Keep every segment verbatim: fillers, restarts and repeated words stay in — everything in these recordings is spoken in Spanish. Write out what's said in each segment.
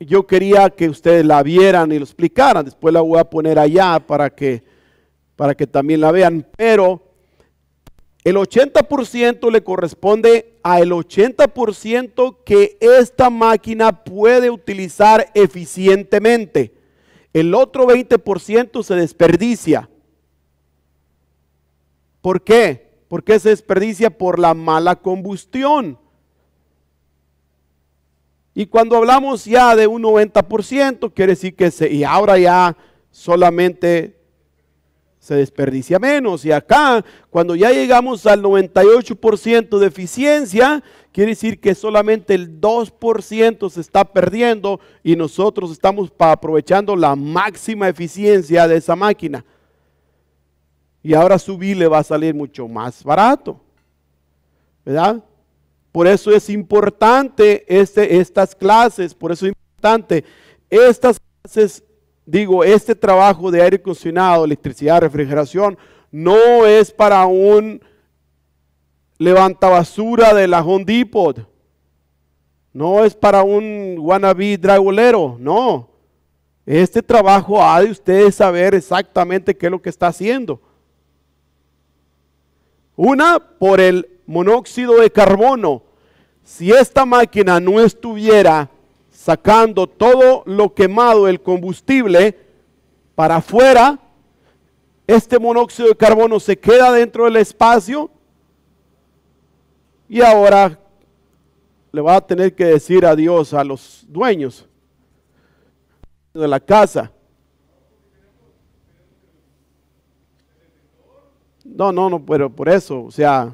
yo quería que ustedes la vieran y lo explicaran. Después la voy a poner allá para que, para que también la vean. Pero el ochenta por ciento le corresponde al ochenta por ciento que esta máquina puede utilizar eficientemente. El otro veinte por ciento se desperdicia. ¿Por qué? ¿Por qué se desperdicia? Por la mala combustión. Y cuando hablamos ya de un noventa por ciento, quiere decir que se, y ahora ya solamente se desperdicia menos. Y acá, cuando ya llegamos al noventa y ocho por ciento de eficiencia, quiere decir que solamente el dos por ciento se está perdiendo y nosotros estamos aprovechando la máxima eficiencia de esa máquina. Y ahora su bill le va a salir mucho más barato, ¿verdad? Por eso es importante este, estas clases, por eso es importante estas clases, digo, este trabajo de aire acondicionado, electricidad, refrigeración, no es para un levantabasura de la Home Depot, no es para un wannabe drywallero, no. Este trabajo ha de ustedes saber exactamente qué es lo que está haciendo. Una, por el monóxido de carbono. Si esta máquina no estuviera sacando todo lo quemado, el combustible, para afuera, este monóxido de carbono se queda dentro del espacio y ahora le va a tener que decir adiós a los dueños de la casa. No, no, no, pero por eso, o sea,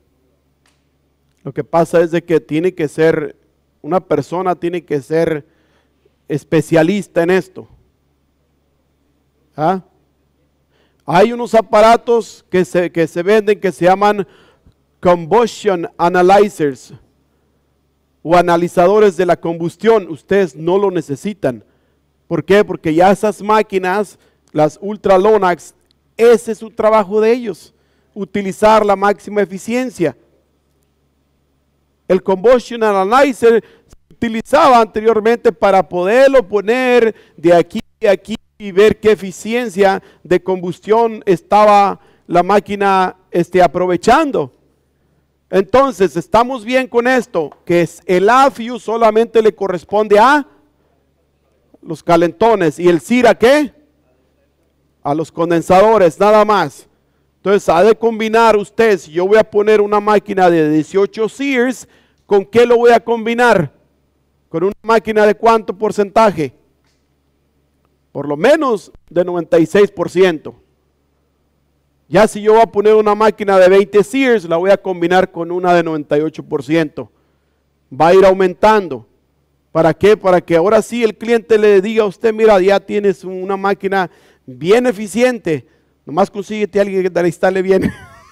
lo que pasa es de que tiene que ser, una persona tiene que ser especialista en esto. ¿Ah? Hay unos aparatos que se, que se venden que se llaman combustion analyzers o analizadores de la combustión. Ustedes no lo necesitan. ¿Por qué? Porque ya esas máquinas, las Ultra Lonax, ese es su trabajo de ellos, utilizar la máxima eficiencia. El combustion analyzer se utilizaba anteriormente para poderlo poner de aquí a aquí y ver qué eficiencia de combustión estaba la máquina este, aprovechando. Entonces, estamos bien con esto, que es el A F I U solamente le corresponde a los calentones y el C I R a ¿qué? A los condensadores, nada más. Entonces, ha de combinar usted, si yo voy a poner una máquina de dieciocho Sears, ¿con qué lo voy a combinar? ¿Con una máquina de cuánto porcentaje? Por lo menos de noventa y seis por ciento. Ya si yo voy a poner una máquina de veinte Sears, la voy a combinar con una de noventa y ocho por ciento. Va a ir aumentando. ¿Para qué? Para que ahora sí el cliente le diga a usted, mira, ya tienes una máquina bien eficiente, nomás consíguete a alguien que te la instale bien.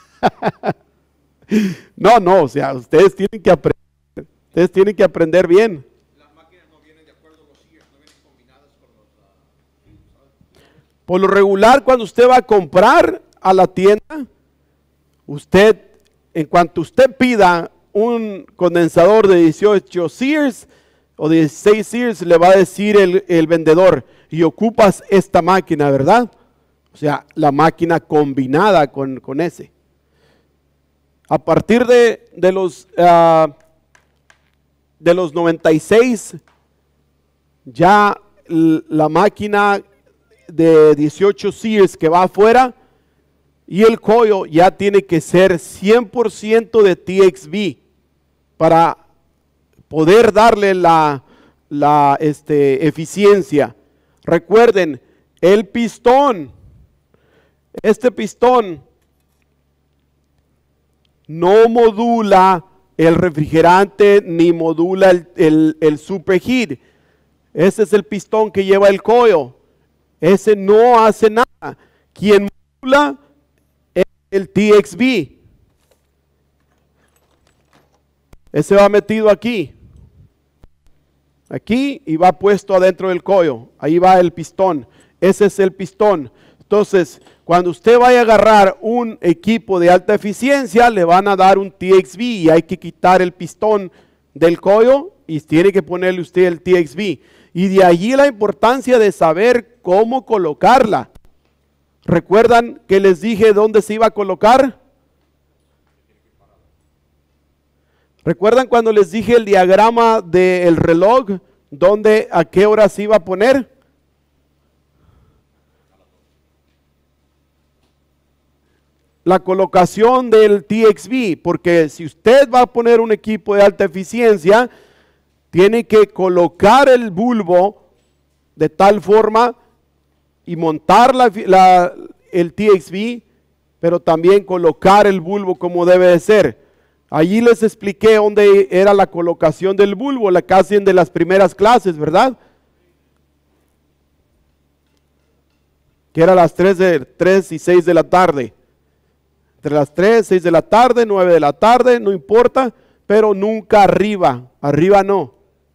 No, no, o sea, ustedes tienen que aprender, ustedes tienen que aprender bien. Las máquinas no vienen de acuerdo a los C I R, no vienen combinadas con los... Uh, Por lo regular, cuando usted va a comprar a la tienda, usted, en cuanto usted pida un condensador de dieciocho Sears o dieciséis Sears, le va a decir el, el vendedor, y ocupas esta máquina, ¿verdad? O sea, la máquina combinada con, con ese. A partir de, de, los, uh, de los noventa y seis, ya la máquina de dieciocho Sears que va afuera y el coil ya tiene que ser cien por ciento de T X V para poder darle la, la este, eficiencia. Recuerden, el pistón, este pistón no modula el refrigerante ni modula el, el, el superheat. Ese es el pistón que lleva el coil. Ese no hace nada. Quien modula es el T X V. Ese va metido aquí. Aquí y va puesto adentro del coil. Ahí va el pistón. Ese es el pistón. Entonces, cuando usted vaya a agarrar un equipo de alta eficiencia, le van a dar un T X V y hay que quitar el pistón del coil y tiene que ponerle usted el T X V. Y de allí la importancia de saber cómo colocarla. ¿Recuerdan que les dije dónde se iba a colocar? ¿Recuerdan cuando les dije el diagrama del reloj? ¿Dónde, a qué hora se iba a poner? La colocación del T X V, porque si usted va a poner un equipo de alta eficiencia, tiene que colocar el bulbo de tal forma y montar la, la, el T X V, pero también colocar el bulbo como debe de ser. Allí les expliqué dónde era la colocación del bulbo, la casi de las primeras clases, ¿verdad? Que era a las tres, de, tres y seis de la tarde. Entre las tres, seis de la tarde, nueve de la tarde, no importa, pero nunca arriba, arriba no.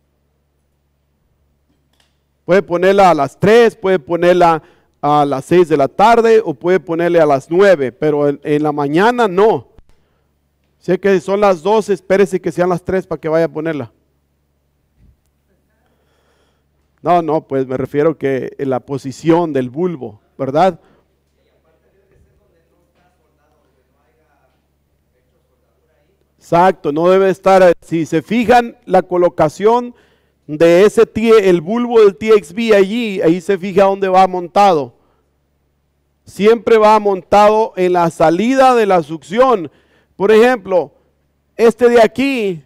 Puede ponerla a las tres, puede ponerla a las seis de la tarde o puede ponerle a las nueve, pero en, en la mañana no. Sé que son las doce, espérese que sean las tres para que vaya a ponerla. No, no, pues me refiero que en la posición del bulbo, ¿verdad? Exacto, no debe estar, si se fijan la colocación de ese T, el bulbo del T X V allí, ahí se fija dónde va montado. Siempre va montado en la salida de la succión. Por ejemplo, este de aquí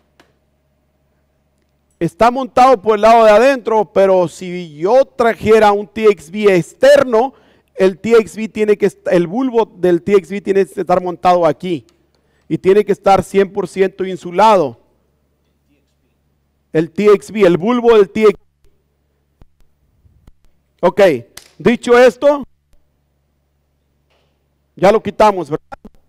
está montado por el lado de adentro, pero si yo trajera un T X V externo, el T X V tiene que, el bulbo del T X V tiene que estar montado aquí y tiene que estar cien por ciento insulado. El T X V, el bulbo del T X V. Ok, dicho esto, ya lo quitamos, ¿verdad?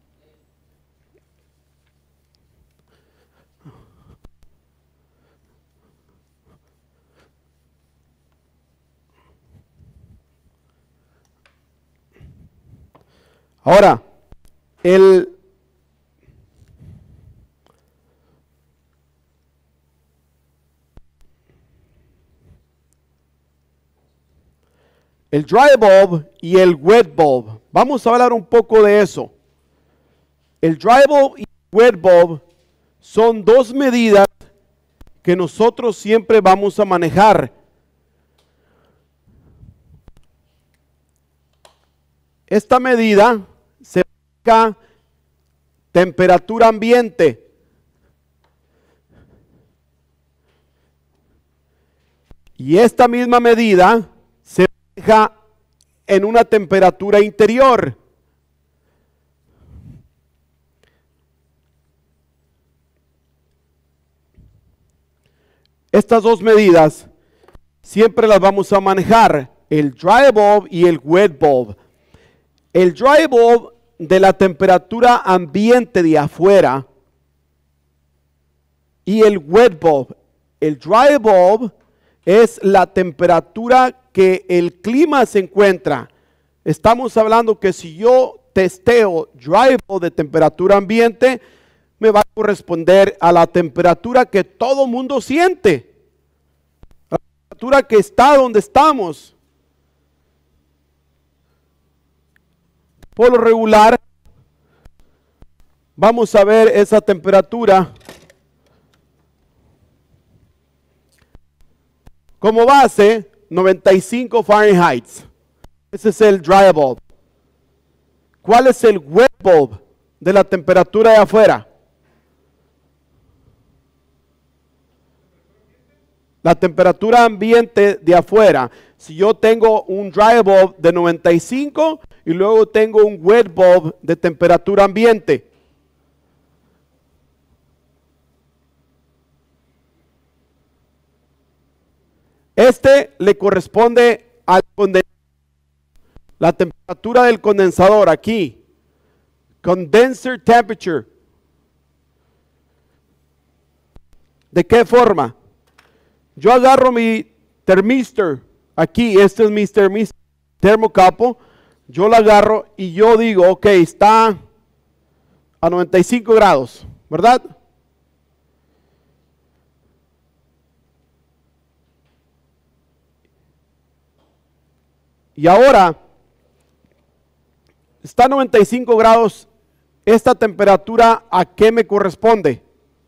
Ahora, el el dry bulb y el wet bulb. Vamos a hablar un poco de eso. El dry bulb y el wet bulb son dos medidas que nosotros siempre vamos a manejar. Esta medida se marca temperatura ambiente. Y esta misma medida se maneja en una temperatura interior. Estas dos medidas siempre las vamos a manejar, el dry bulb y el wet bulb. El dry bulb de la temperatura ambiente de afuera y el wet bulb. El dry bulb es la temperatura que el clima se encuentra. Estamos hablando que si yo testeo dry bulb de temperatura ambiente, me va a corresponder a la temperatura que todo mundo siente. La temperatura que está donde estamos. Por lo regular, vamos a ver esa temperatura como base, noventa y cinco Fahrenheit. Ese es el dry bulb. ¿Cuál es el wet bulb de la temperatura de afuera? La temperatura ambiente de afuera. Si yo tengo un dry bulb de noventa y cinco y luego tengo un wet bulb de temperatura ambiente. Este le corresponde al condensador. La temperatura del condensador aquí. Condenser temperature. ¿De qué forma? Yo agarro mi termistor, aquí, este es mi termistor, termocapo, yo lo agarro y yo digo, ok, está a noventa y cinco grados, ¿verdad? Y ahora, está a noventa y cinco grados, esta temperatura, ¿a qué me corresponde?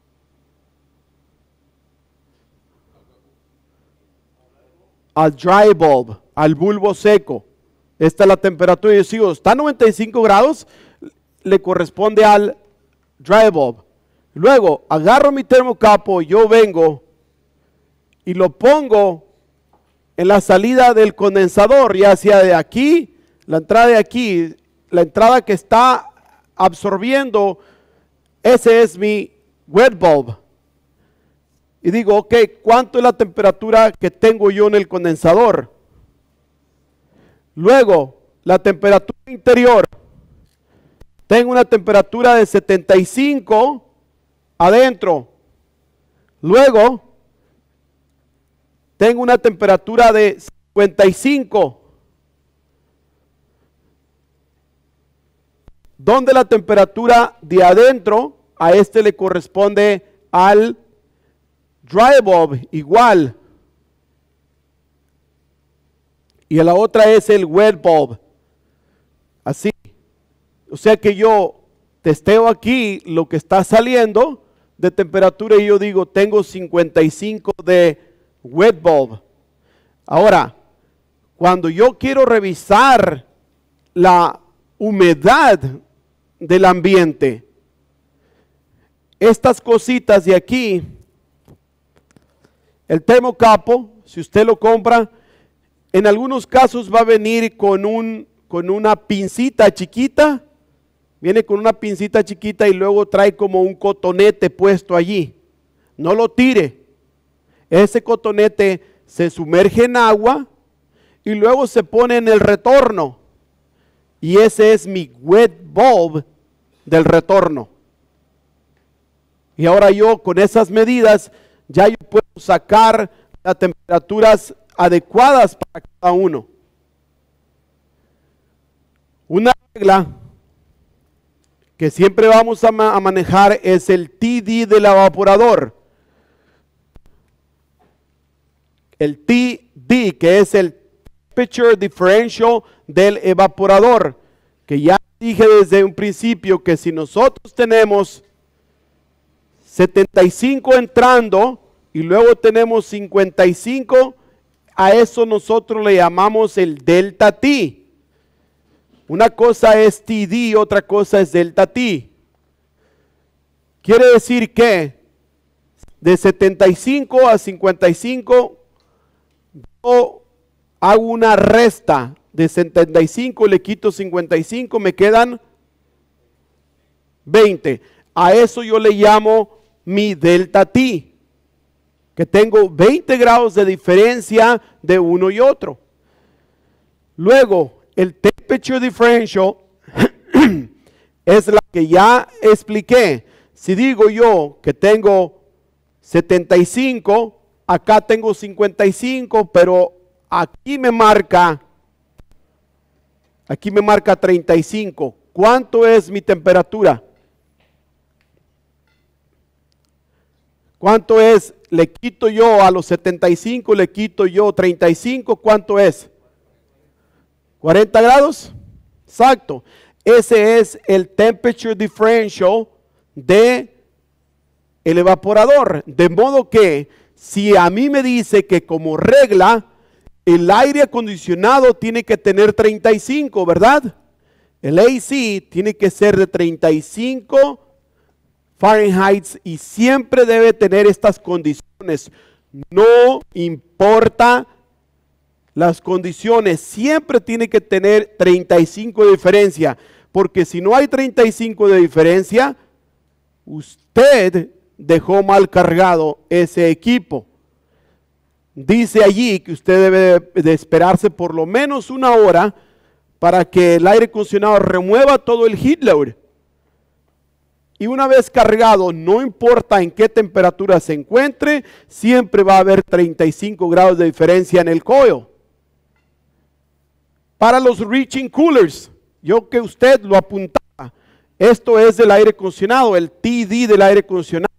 Al dry bulb, al bulbo seco. Esta es la temperatura. Yo sigo, está a noventa y cinco grados, le corresponde al dry bulb. Luego, agarro mi termocapo, yo vengo y lo pongo en la salida del condensador, ya sea de aquí, la entrada de aquí, la entrada que está absorbiendo, ese es mi wet bulb. Y digo, ok, ¿cuánto es la temperatura que tengo yo en el condensador? Luego, la temperatura interior. Tengo una temperatura de setenta y cinco adentro. Luego, tengo una temperatura de cincuenta y cinco. Donde la temperatura de adentro, a este le corresponde al dry bulb, igual. Y la otra es el wet bulb. Así. O sea que yo testeo aquí lo que está saliendo de temperatura y yo digo, tengo cincuenta y cinco de wet bulb. Ahora, cuando yo quiero revisar la humedad del ambiente, estas cositas de aquí, el termocapo, si usted lo compra, en algunos casos va a venir con, un, con una pincita chiquita, viene con una pincita chiquita y luego trae como un cotonete puesto allí. No lo tire. Ese cotonete se sumerge en agua y luego se pone en el retorno. Y ese es mi wet bulb del retorno. Y ahora yo con esas medidas ya yo puedo sacar las temperaturas adecuadas para cada uno. Una regla que siempre vamos a, ma a manejar es el T D del evaporador. El T D, que es el Temperature Differential del evaporador, que ya dije desde un principio que si nosotros tenemos setenta y cinco entrando y luego tenemos cincuenta y cinco, a eso nosotros le llamamos el delta T. Una cosa es T D, otra cosa es delta T. Quiere decir que de setenta y cinco a cincuenta y cinco yo hago una resta. De setenta y cinco le quito cincuenta y cinco, me quedan veinte. A eso yo le llamo mi delta T, que tengo veinte grados de diferencia de uno y otro. Luego, el temperature differential es la que ya expliqué. Si digo yo que tengo setenta y cinco, acá tengo cincuenta y cinco, pero aquí me marca, aquí me marca treinta y cinco. ¿Cuánto es mi temperatura? ¿Cuánto es? Le quito yo a los setenta y cinco, le quito yo treinta y cinco, ¿cuánto es? ¿cuarenta grados? Exacto. Ese es el temperature differential de el evaporador. De modo que si a mí me dice que como regla el aire acondicionado tiene que tener treinta y cinco, ¿verdad? El A C tiene que ser de treinta y cinco Fahrenheit y siempre debe tener estas condiciones. No importa las condiciones, siempre tiene que tener treinta y cinco de diferencia, porque si no hay treinta y cinco de diferencia, usted dejó mal cargado ese equipo. Dice allí que usted debe de esperarse por lo menos una hora para que el aire acondicionado remueva todo el heat load. Y una vez cargado, no importa en qué temperatura se encuentre, siempre va a haber treinta y cinco grados de diferencia en el coil. Para los reaching coolers, yo que usted lo apuntaba, esto es del aire acondicionado, el T D del aire acondicionado.